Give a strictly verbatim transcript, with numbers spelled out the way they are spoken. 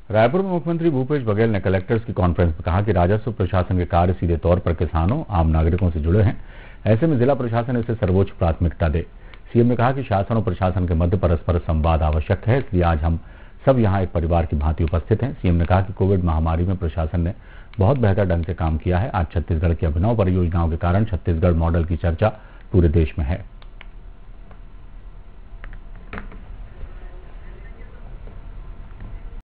रायपुर में मुख्यमंत्री भूपेश बघेल ने कलेक्टर्स की कॉन्फ्रेंस में कहा कि राजस्व प्रशासन के कार्य सीधे तौर पर किसानों, आम नागरिकों से जुड़े हैं। ऐसे में जिला प्रशासन इसे सर्वोच्च प्राथमिकता दे। सीएम ने कहा कि शासन और प्रशासन के मध्य परस्पर संवाद आवश्यक है, इसलिए आज हम सब यहाँ एक परिवार की भांति उपस्थित हैं। सीएम ने कहा कि कोविड महामारी में प्रशासन ने बहुत बेहतर ढंग से काम किया है। आज छत्तीसगढ़ की अभिनव परियोजनाओं के कारण छत्तीसगढ़ मॉडल की चर्चा पूरे देश में है।